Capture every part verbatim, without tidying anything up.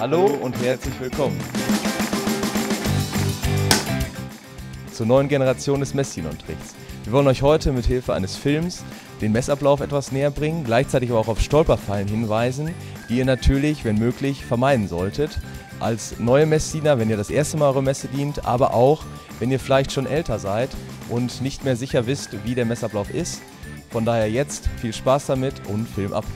Hallo und herzlich willkommen zur neuen Generation des Messdienerunterrichts. Wir wollen euch heute mit Hilfe eines Films den Messablauf etwas näher bringen, gleichzeitig aber auch auf Stolperfallen hinweisen, die ihr natürlich, wenn möglich, vermeiden solltet. Als neue Messdiener, wenn ihr das erste Mal eure Messe dient, aber auch, wenn ihr vielleicht schon älter seid und nicht mehr sicher wisst, wie der Messablauf ist. Von daher jetzt viel Spaß damit und Film ab!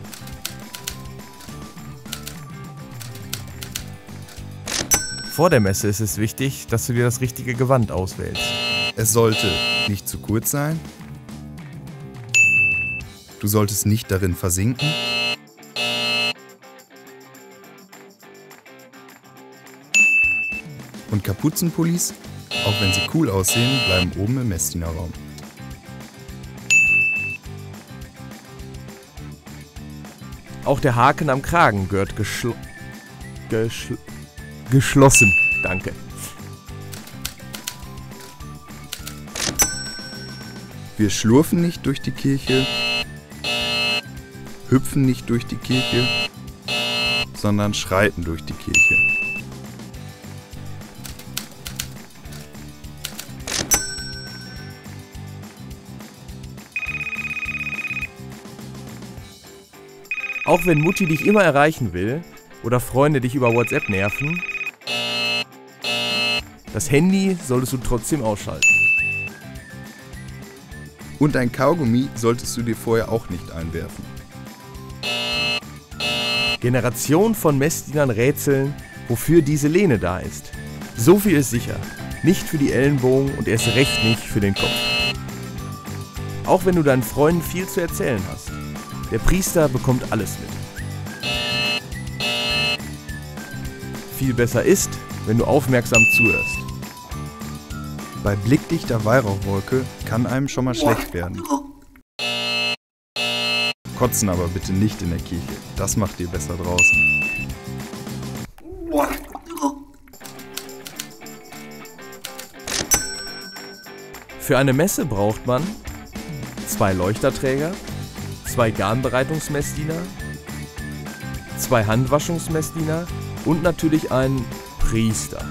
Vor der Messe ist es wichtig, dass du dir das richtige Gewand auswählst. Es sollte nicht zu kurz sein. Du solltest nicht darin versinken. Und Kapuzenpullis, auch wenn sie cool aussehen, bleiben oben im Messdienerraum. Auch der Haken am Kragen gehört geschl geschl geschlossen. Danke. Wir schlurfen nicht durch die Kirche, hüpfen nicht durch die Kirche, sondern schreiten durch die Kirche. Auch wenn Mutti dich immer erreichen will oder Freunde dich über WhatsApp nerven, das Handy solltest du trotzdem ausschalten. Und ein Kaugummi solltest du dir vorher auch nicht einwerfen. Generation von Messdienern rätseln, wofür diese Lehne da ist. So viel ist sicher. Nicht für die Ellenbogen und erst recht nicht für den Kopf. Auch wenn du deinen Freunden viel zu erzählen hast. Der Priester bekommt alles mit. Viel besser ist, wenn du aufmerksam zuhörst. Bei blickdichter Weihrauchwolke kann einem schon mal schlecht werden. Kotzen aber bitte nicht in der Kirche, das macht ihr besser draußen. Für eine Messe braucht man zwei Leuchterträger, zwei Garnbereitungsmessdiener, zwei Handwaschungsmessdiener und natürlich einen Priester.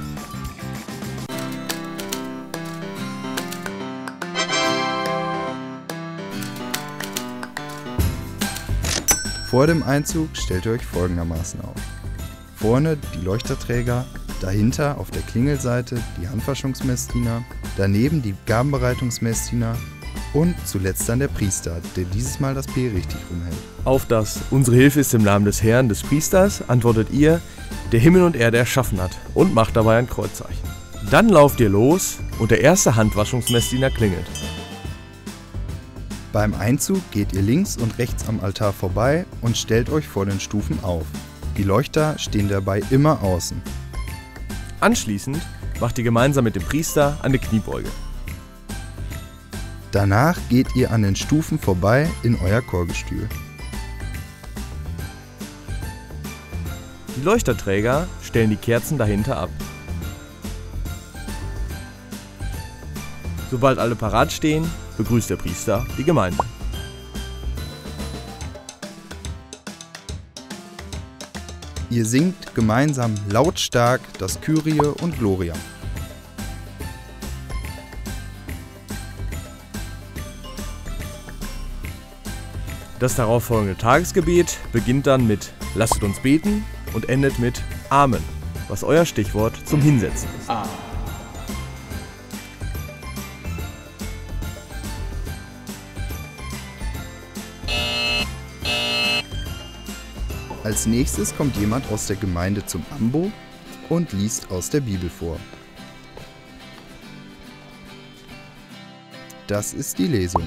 Vor dem Einzug stellt ihr euch folgendermaßen auf. Vorne die Leuchterträger, dahinter auf der Klingelseite die Handwaschungsmessdiener, daneben die Gabenbereitungsmessdiener und zuletzt dann der Priester, der dieses Mal das P richtig rumhält. Auf das "Unsere Hilfe ist im Namen des Herrn, des Priesters" antwortet ihr, der Himmel und Erde erschaffen hat, und macht dabei ein Kreuzzeichen. Dann lauft ihr los und der erste Handwaschungsmessdiener klingelt. Beim Einzug geht ihr links und rechts am Altar vorbei und stellt euch vor den Stufen auf. Die Leuchter stehen dabei immer außen. Anschließend macht ihr gemeinsam mit dem Priester eine Kniebeuge. Danach geht ihr an den Stufen vorbei in euer Chorgestühl. Die Leuchterträger stellen die Kerzen dahinter ab. Sobald alle parat stehen, begrüßt der Priester die Gemeinde. Ihr singt gemeinsam lautstark das Kyrie und Gloria. Das darauffolgende Tagesgebet beginnt dann mit "Lasset uns beten" und endet mit "Amen", was euer Stichwort zum Hinsetzen ist. Ah. Als nächstes kommt jemand aus der Gemeinde zum Ambo und liest aus der Bibel vor. Das ist die Lesung.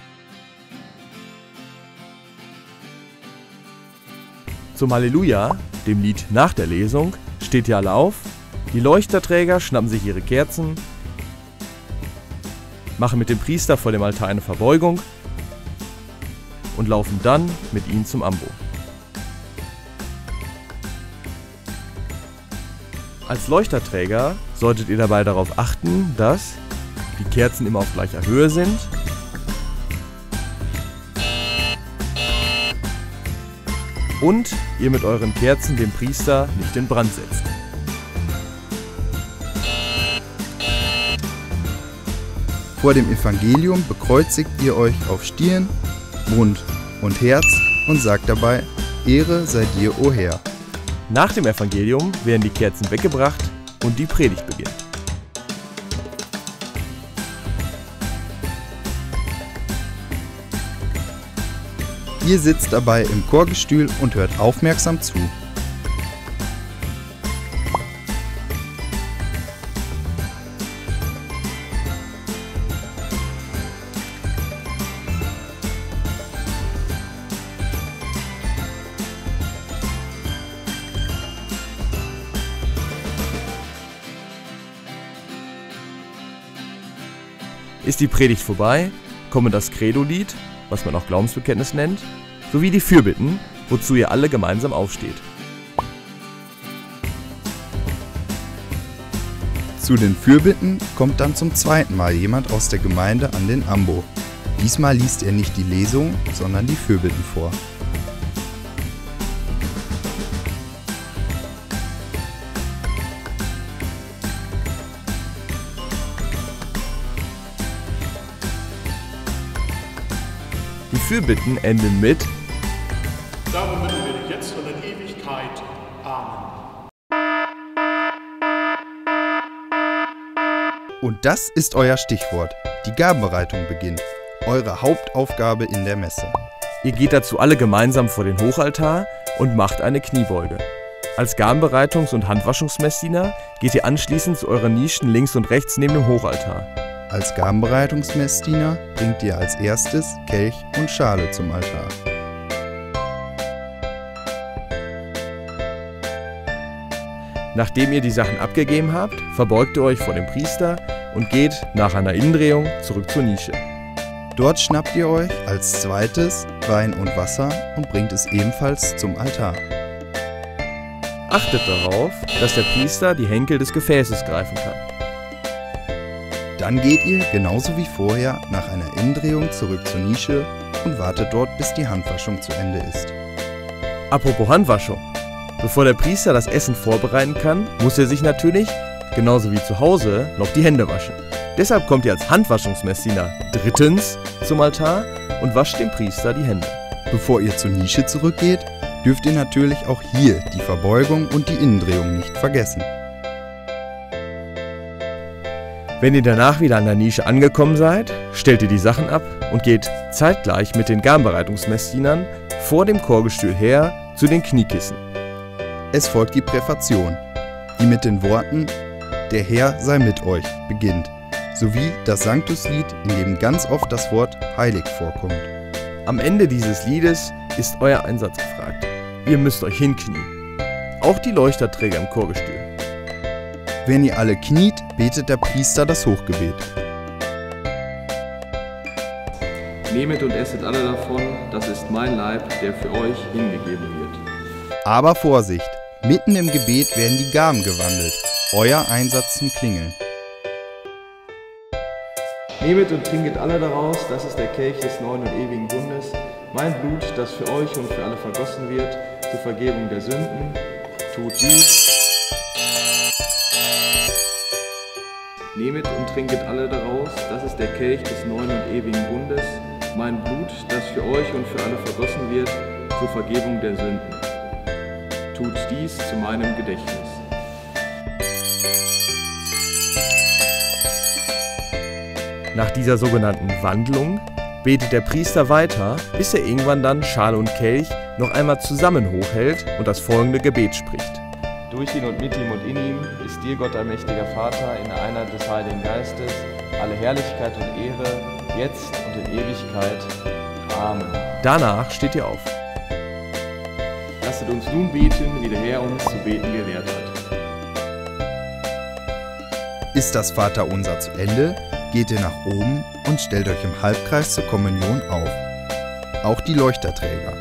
Zum Halleluja, dem Lied nach der Lesung, steht ihr alle auf, die Leuchterträger schnappen sich ihre Kerzen, machen mit dem Priester vor dem Altar eine Verbeugung und laufen dann mit ihm zum Ambo. Als Leuchterträger solltet ihr dabei darauf achten, dass die Kerzen immer auf gleicher Höhe sind, und ihr mit euren Kerzen den Priester nicht in Brand setzt. Vor dem Evangelium bekreuzigt ihr euch auf Stirn, Mund und Herz und sagt dabei: Ehre sei dir, o Herr. Nach dem Evangelium werden die Kerzen weggebracht und die Predigt beginnt. Ihr sitzt dabei im Chorgestühl und hört aufmerksam zu. Ist die Predigt vorbei, komme das Credo-Lied, was man auch Glaubensbekenntnis nennt, sowie die Fürbitten, wozu ihr alle gemeinsam aufsteht. Zu den Fürbitten kommt dann zum zweiten Mal jemand aus der Gemeinde an den Ambo. Diesmal liest er nicht die Lesung, sondern die Fürbitten vor. Die Fürbitten enden mit: Darum bitten wir dich jetzt und in Ewigkeit. Amen. Und das ist euer Stichwort. Die Gabenbereitung beginnt. Eure Hauptaufgabe in der Messe. Ihr geht dazu alle gemeinsam vor den Hochaltar und macht eine Kniebeuge. Als Gabenbereitungs- und Handwaschungsmessdiener geht ihr anschließend zu euren Nischen links und rechts neben dem Hochaltar. Als Gabenbereitungsmessdiener bringt ihr als erstes Kelch und Schale zum Altar. Nachdem ihr die Sachen abgegeben habt, verbeugt ihr euch vor dem Priester und geht nach einer Innendrehung zurück zur Nische. Dort schnappt ihr euch als zweites Wein und Wasser und bringt es ebenfalls zum Altar. Achtet darauf, dass der Priester die Henkel des Gefäßes greifen kann. Dann geht ihr, genauso wie vorher, nach einer Innendrehung zurück zur Nische und wartet dort, bis die Handwaschung zu Ende ist. Apropos Handwaschung. Bevor der Priester das Essen vorbereiten kann, muss er sich natürlich, genauso wie zu Hause, noch die Hände waschen. Deshalb kommt ihr als Handwaschungsmessdiener drittens zum Altar und wascht dem Priester die Hände. Bevor ihr zur Nische zurückgeht, dürft ihr natürlich auch hier die Verbeugung und die Innendrehung nicht vergessen. Wenn ihr danach wieder an der Nische angekommen seid, stellt ihr die Sachen ab und geht zeitgleich mit den Gabenbereitungsmessdienern vor dem Chorgestühl her zu den Kniekissen. Es folgt die Präfation, die mit den Worten „Der Herr sei mit euch“ beginnt, sowie das Sanctuslied, in dem ganz oft das Wort heilig vorkommt. Am Ende dieses Liedes ist euer Einsatz gefragt. Ihr müsst euch hinknien. Auch die Leuchterträger im Chorgestühl. Wenn ihr alle kniet, betet der Priester das Hochgebet. Nehmet und esset alle davon, das ist mein Leib, der für euch hingegeben wird. Aber Vorsicht! Mitten im Gebet werden die Gaben gewandelt. Euer Einsatz zum Klingeln. Nehmet und trinket alle daraus, das ist der Kelch des neuen und ewigen Bundes, mein Blut, das für euch und für alle vergossen wird, zur Vergebung der Sünden. Tut dies. Nehmet und trinket alle daraus, das ist der Kelch des neuen und ewigen Bundes, mein Blut, das für euch und für alle vergossen wird, zur Vergebung der Sünden. Tut dies zu meinem Gedächtnis. Nach dieser sogenannten Wandlung betet der Priester weiter, bis er irgendwann dann Schale und Kelch noch einmal zusammen hochhält und das folgende Gebet spricht. Durch ihn und mit ihm und in ihm ist dir, Gott allmächtiger Vater, in der Einheit des Heiligen Geistes, alle Herrlichkeit und Ehre, jetzt und in Ewigkeit. Amen. Danach steht ihr auf. Lasset uns nun beten, wie der Herr uns zu beten gelehrt hat. Ist das Vaterunser zu Ende, geht ihr nach oben und stellt euch im Halbkreis zur Kommunion auf. Auch die Leuchterträger.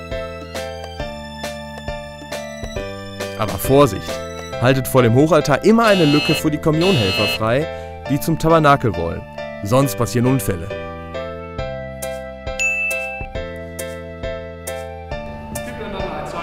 Aber Vorsicht! Haltet vor dem Hochaltar immer eine Lücke für die Kommunionhelfer frei, die zum Tabernakel wollen. Sonst passieren Unfälle. Gib einander ein Zeichen.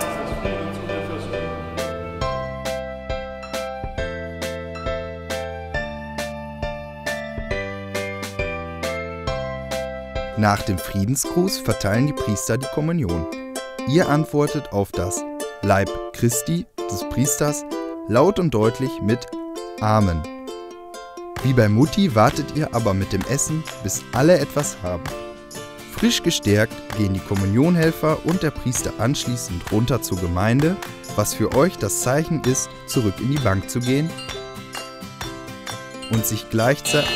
Nach dem Friedensgruß verteilen die Priester die Kommunion. Ihr antwortet auf das Leib Christi des Priesters laut und deutlich mit Amen. Wie bei Mutti wartet ihr aber mit dem Essen, bis alle etwas haben. Frisch gestärkt gehen die Kommunionhelfer und der Priester anschließend runter zur Gemeinde, was für euch das Zeichen ist, zurück in die Bank zu gehen und sich gleichzeitig,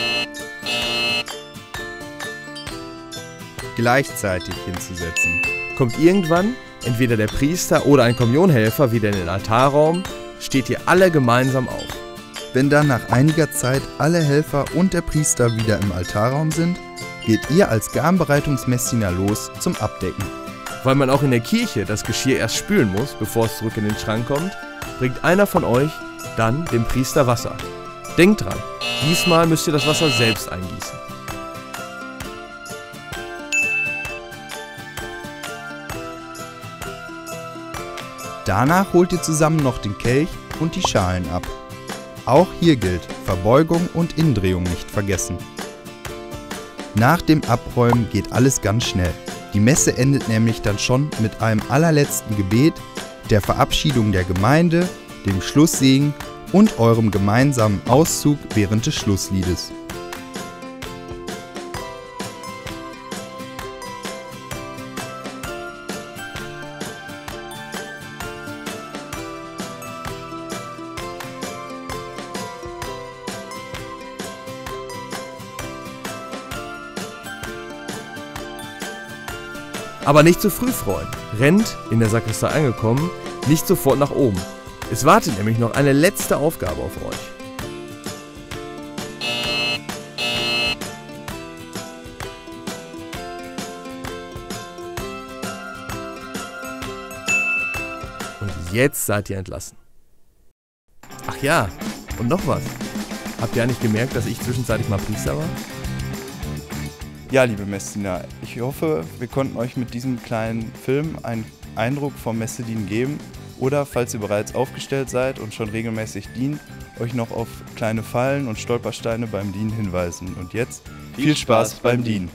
gleichzeitig hinzusetzen. Kommt irgendwann entweder der Priester oder ein Kommunionhelfer wieder in den Altarraum, steht ihr alle gemeinsam auf. Wenn dann nach einiger Zeit alle Helfer und der Priester wieder im Altarraum sind, geht ihr als Gabenbereitungsmessdiener los zum Abdecken. Weil man auch in der Kirche das Geschirr erst spülen muss, bevor es zurück in den Schrank kommt, bringt einer von euch dann dem Priester Wasser. Denkt dran, diesmal müsst ihr das Wasser selbst eingießen. Danach holt ihr zusammen noch den Kelch und die Schalen ab. Auch hier gilt Verbeugung und Indrehung nicht vergessen. Nach dem Abräumen geht alles ganz schnell. Die Messe endet nämlich dann schon mit einem allerletzten Gebet, der Verabschiedung der Gemeinde, dem Schlusssegen und eurem gemeinsamen Auszug während des Schlussliedes. Aber nicht zu früh freuen. Rennt, in der Sakristei angekommen, nicht sofort nach oben. Es wartet nämlich noch eine letzte Aufgabe auf euch. Und jetzt seid ihr entlassen. Ach ja, und noch was. Habt ihr eigentlich gemerkt, dass ich zwischenzeitlich mal Priester war? Ja, liebe Messdiener, ich hoffe, wir konnten euch mit diesem kleinen Film einen Eindruck vom Messedienen geben oder, falls ihr bereits aufgestellt seid und schon regelmäßig dient, euch noch auf kleine Fallen und Stolpersteine beim Dienen hinweisen. Und jetzt viel, viel Spaß, Spaß beim Dienen!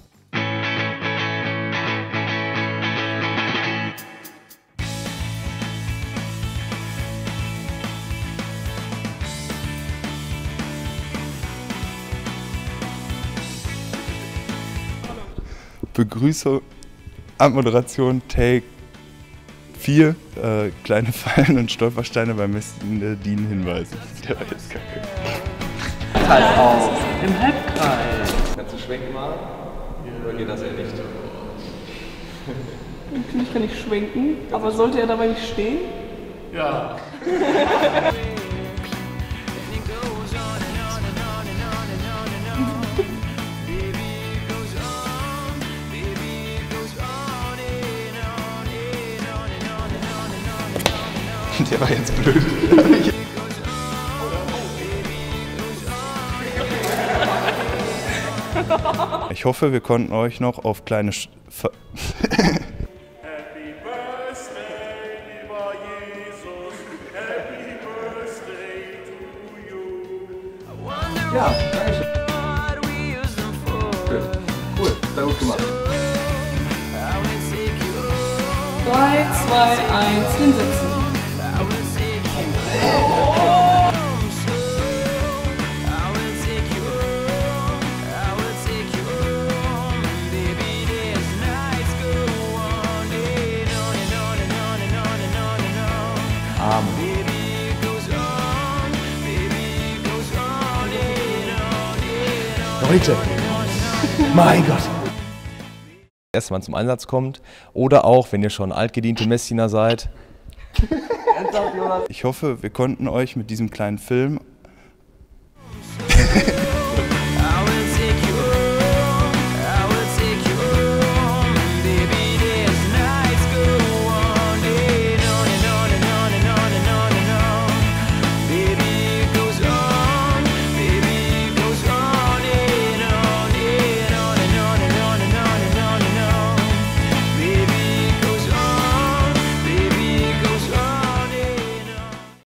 Begrüßung, Abmoderation, Take vier, äh, kleine Fallen und Stolpersteine beim Messdienen hinweisen. Der war jetzt kacke. Halt auf, im Halbkreis. Kannst du schwenken mal? Oder geht das eher nicht? Natürlich kann ich schwenken, aber sollte er dabei nicht stehen? Ja. Der war jetzt blöd. Ich hoffe, wir konnten euch noch auf kleine Sch Ver Happy Birthday, lieber Jesus. Happy Birthday to you. Ja, danke schön. Gut. Cool, sehr gut gemacht. drei, zwei, eins, hinsetzen. Leute, mein Gott. Erst wenn man zum Einsatz kommt oder auch, wenn ihr schon altgediente Messdiener seid. Ich hoffe, wir konnten euch mit diesem kleinen Film